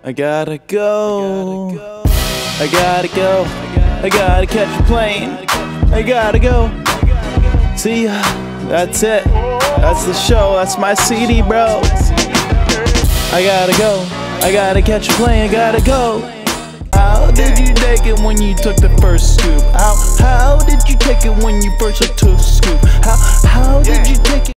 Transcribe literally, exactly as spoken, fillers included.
I gotta go, I gotta go, I gotta catch a plane, I gotta go. See ya, that's it, that's the show, that's my C D, bro. I gotta go, I gotta catch a plane, I gotta go. How did you take it when you took the first scoop? How, how did you take it when you first took